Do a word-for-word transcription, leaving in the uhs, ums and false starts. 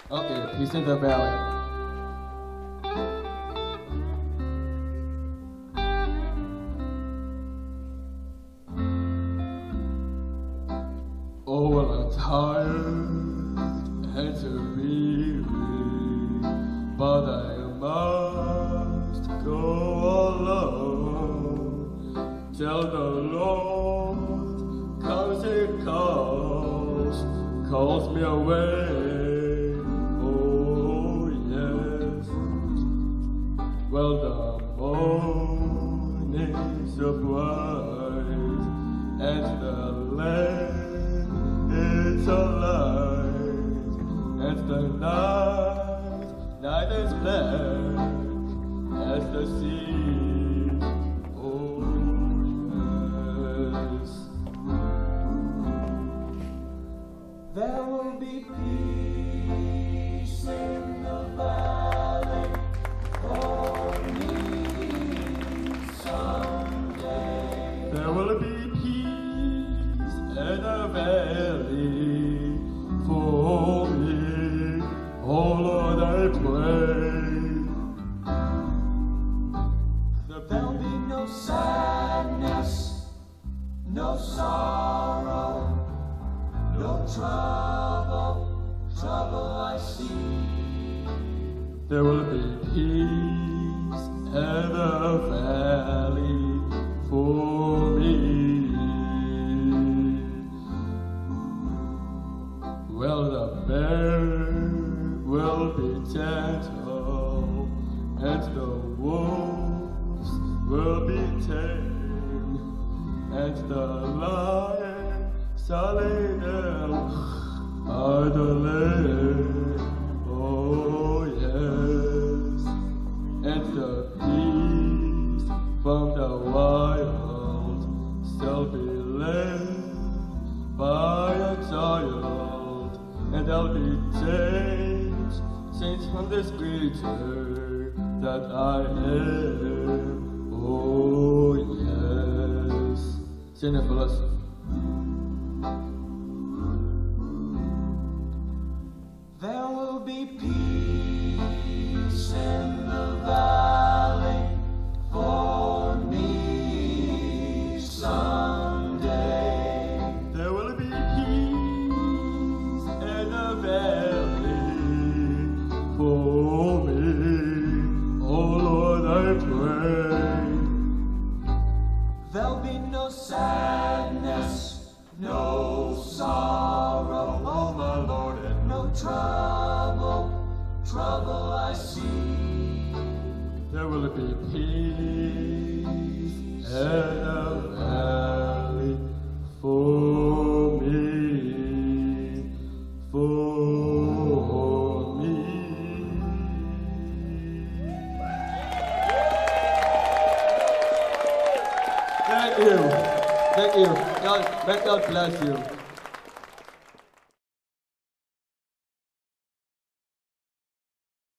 Okay, peace in the valley. Oh, well, I'm tired and so weary, but I must go alone. Tell the Lord, cause He calls, calls me away. Oh, yes. Well, the morning's so bright and the land it's a light, and the night, night is black as the sea. Oh yes, there will be peace in the valley for me someday. There will be peace in the valley for me, oh Lord, I pray. There'll be no sadness, no sorrow, no trouble, trouble I see. There will be peace in the valley for me. Well, the bear will be gentle, and the wolves will be tame, and the lion solid are the lamb. Oh yes, and the beast from the wild shall be led by a child. And I'll be changed, changed from this creature that I am. Oh yes. Sing it for us. There will be peace in the valley for me someday. There will be peace in the valley for me. Oh Lord, I pray. There'll be no sadness, no sorrow, oh my Lord, and no trouble, trouble I see. There will be peace in the valley for me, for me. Thank you, thank you. God, may God bless you.